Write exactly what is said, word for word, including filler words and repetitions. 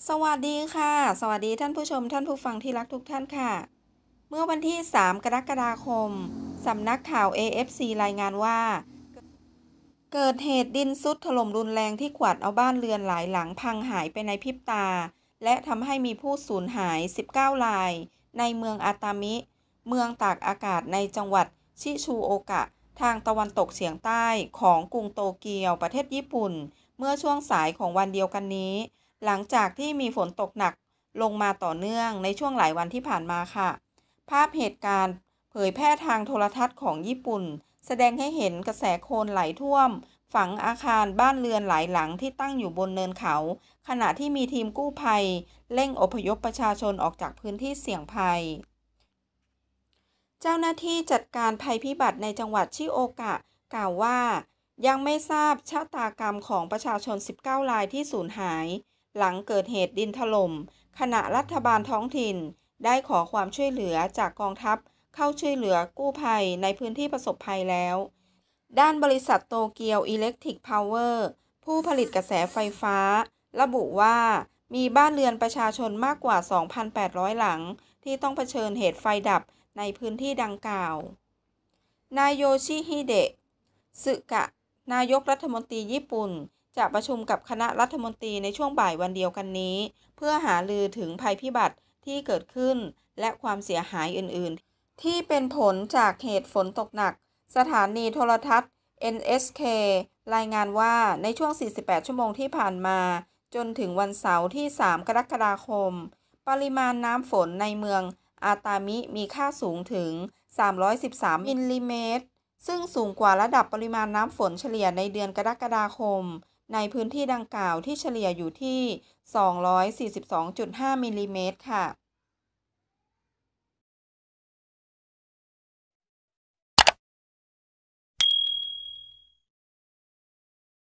สวัสดีค่ะ สวัสดีท่านผู้ชมท่านผู้ฟังที่รักทุกท่านค่ะ เมื่อวันที่ สาม กรกฎาคม สำนักข่าว เอ เอฟ ซี รายงานว่า เกิดเหตุดินทรุดถล่มรุนแรงที่กวาดเอาบ้านเรือนหลายหลังพังหายไปในพริบตา และทำให้มีผู้สูญหาย สิบเก้า ราย ในเมืองอาตามิ เมืองตากอากาศในจังหวัดชิซูโอกะ ทางตะวันตกเฉียงใต้ของกรุงโตเกียวประเทศญี่ปุ่น เมื่อช่วงสายของวันเดียวกันนี้ หลังจากที่มีฝนตกหนักลงมาต่อเนื่องในช่วงหลายวันที่ผ่านมาค่ะ ภาพเหตุการณ์เผยแพร่ทางโทรทัศน์ของญี่ปุ่น แสดงให้เห็นกระแสโคลนไหลท่วม ฝังอาคารบ้านเรือนหลายหลังที่ตั้งอยู่บนเนินเขา ขณะที่มีทีมกู้ภัยเร่งอพยพประชาชนออกจากพื้นที่เสี่ยงภัย เจ้าหน้าที่จัดการภัยพิบัติในจังหวัดชิโอกะกล่าวว่า ยังไม่ทราบชะตากรรมของประชาชน สิบเก้า รายที่สูญหาย หลังเกิดเหตุดินถล่ม ขณะรัฐบาลท้องถิ่นได้ขอความช่วยเหลือจากกองทัพเข้าช่วยเหลือกู้ภัยในพื้นที่ประสบภัยแล้ว ด้านบริษัทโตเกียวอิเล็กทริกพาวเวอร์ผู้ผลิตกระแสไฟฟ้า ระบุว่ามีบ้านเรือนประชาชนมากกว่า สองพันแปดร้อย หลังที่ต้องเผชิญเหตุไฟดับในพื้นที่ดังกล่าว นายโยชิฮิเดะ สึกะ นายกรัฐมนตรีญี่ปุ่น จะประชุมกับคณะรัฐมนตรีในช่วงบ่ายวันเดียวกันนี้ เพื่อหารือถึงภัยพิบัติที่เกิดขึ้นและความเสียหายอื่น ๆ ที่เป็นผลจากเหตุฝนตกหนัก สถานีโทรทัศน์ เอ็น เอส เค รายงานว่าในช่วง สี่สิบแปด ชั่วโมงที่ผ่านมา จนถึงวันเสาร์ที่ สาม กรกฎาคม ปริมาณน้ำฝนในเมืองอาตามิมีค่าสูงถึง สามร้อยสิบสาม มิลลิเมตร ซึ่งสูงกว่าระดับปริมาณน้ำฝนเฉลี่ยในเดือนกรกฎาคมในพื้นที่ดังกล่าวที่เฉลี่ยอยู่ที่ สองร้อยสี่สิบสองจุดห้า มิลลิเมตร ค่ะ